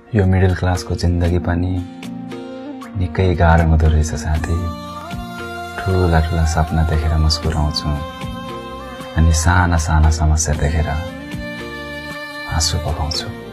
यो मिडल क्लासको जिन्दगी पनि निकै गाह्रो हुँदो रहेछ साथी। ठूला ठूला सपना देखेर मुस्कुराउँछु अनि साना साना समस्या देखेर आँसु बगाउँछु।